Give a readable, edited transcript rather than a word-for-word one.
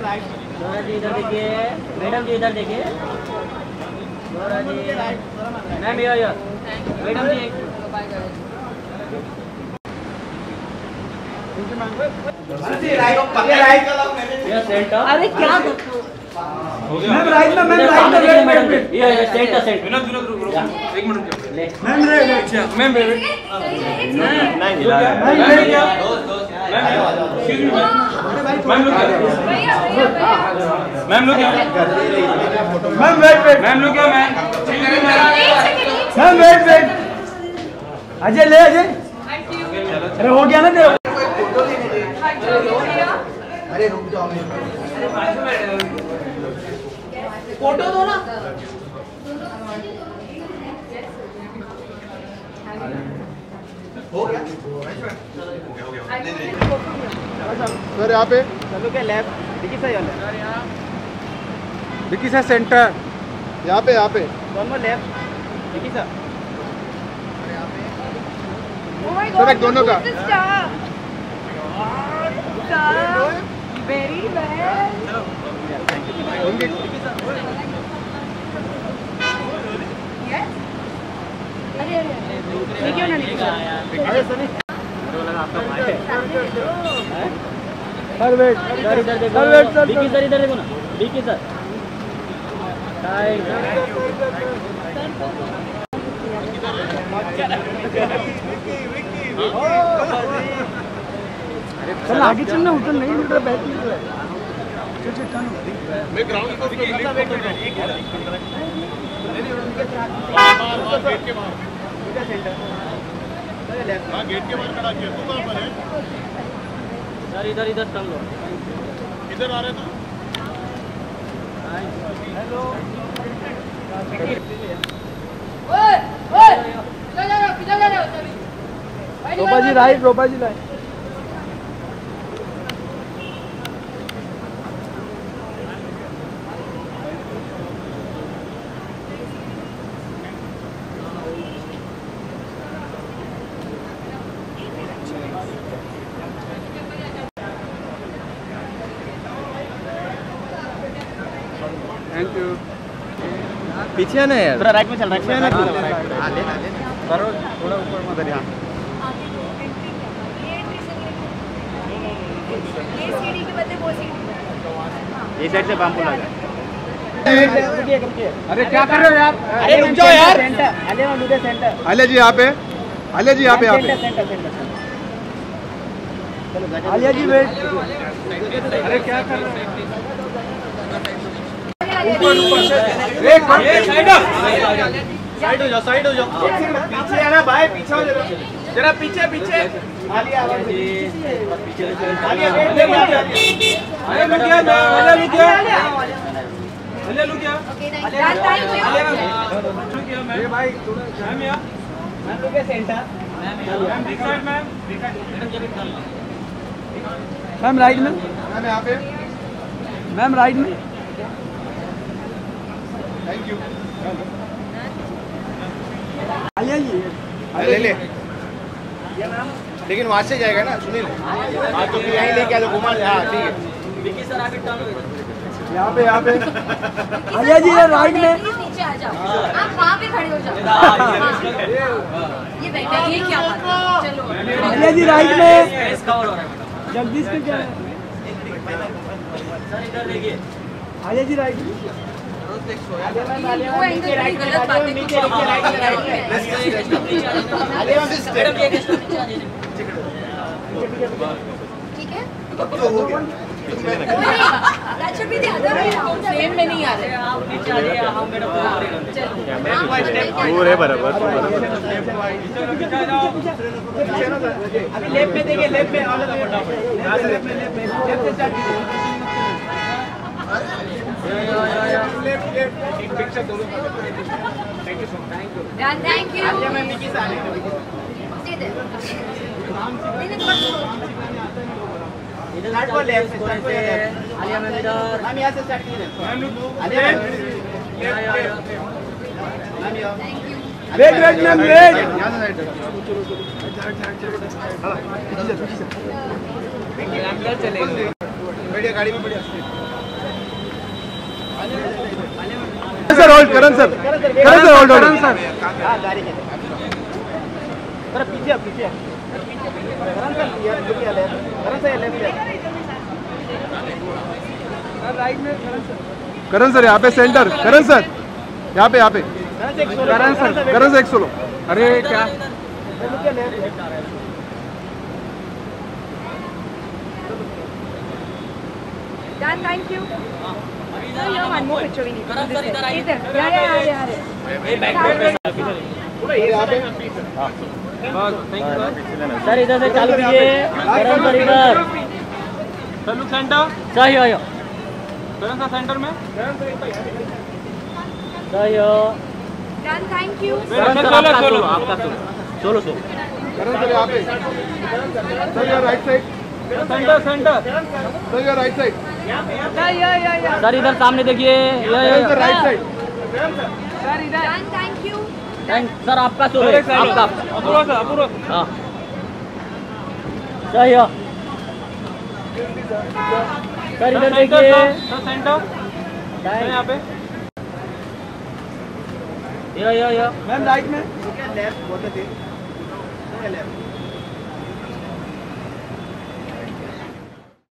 जी इधर देखिए, मैडम जी इधर देखिए, मैम ये मैडम जी अरे क्या मैम राइट में मैम ये सेंटर एक मिनट मैम मैम मैम लोग मैम वेट मैम लोग क्या मैम वेट अजय ले अजय अरे हो गया ना दे अरे रुक जाओ फोटो दो ना हो गया सर यहाँ पे चलो क्या lab Vicky sir Vicky sir centre यहाँ पे one more lab Vicky sir sir एक दोनों का वेरी वेल क्यों ना सर वेट सर इधर देखो सर विकी सर इधर देखो ना विकी सर चल आगे चलना उधर नहीं मिल रहा बैठ नहीं रहा मैं ग्राउंड को गेट के बाहर खड़ा किया तू कहां पर है सर इधर चल लो इधर आ रहे तू हेलो ओए किधर जा रहे हो रोपा जी राइट थैंक यू पीछे ना यार थोड़ा राइट में चल रहा है ना करो थोड़ा ऊपर मत यहाँ ये सीढ़ी के बदले वो सीढ़ी ये साइड से बाम्बू लगा अरे क्या कर रहे हो यार अरे रुक जाओ यार सेंटर आलिया जी यहाँ पे आलिया जी वेट अरे क्या कर रहे हो साइड हो जाओ पीछे आना भाई पीछे हो जरा पीछे आलिया भाई मैम राइट में मैम यहाँ पे मैम राइट में थैंक यू आलिया जी ले लेकिन वहाँ से जाएगा ना सुनील हाँ तो फिर यहीं लेके आ जाओ घुमा हाँ ठीक है विकी सर आगे टर्न यहाँ पे आलिया जी राइट में नीचे आ जाओ आप वहाँ पे खड़े हो जाओ ये बेटा ये क्या बात है चलो आलिया जी राइट में कवर हो रहा है जगदीश का क्या है सर इधर देखिए आलिया जी राइट में वो एंगल गलत बात है कुछ ठीक है that should be the other way around frame में नहीं आ रहे आप नीचे आ रहे हैं हम मेरा पूरे बराबर अभी लेफ्ट में देखिए लेफ्ट में ऑल द वे यहां से लेफ्ट में लेफ्ट से स्टार्ट कीजिए एक पिक्चर दोनों thank you so much thank you Alia ma'am Vicky से आने इधर स्टार्ट को लेफ्ट से स्टार्ट को आलिया मैम इधर मैम यहां से स्टार्ट कीजिए ma'am Alia ma'am thank you wait ma'am wait यहाँ से साइड चलेंगे बढ़िया गाड़ी में बढ़िया sir hold Karan sir hold sir पीछे पीछे करण सर यहाँ पे सेंटर करण सर यहाँ पे करण सर एक सोलो अरे क्या Done, thank you. Sir, you have one more picture we need to do this. Either. Yeah. Sir इधर से चालू कीजिए करण सर इधर चलो सेंटर सही हो करण सर सेंटर में सही हो Done, thank you. Karan sir आपका सोलो करण सर यहाँ पे sir your right side centre sir your right side Yeah. Sir इधर सामने देखिए sir right side Done, thank you. Sir आपका सोलो आपका अपूर्व हाँ सही हो सर इधर देखिए सर सेंटर यहाँ पे यो मैम राइट में लेफ्ट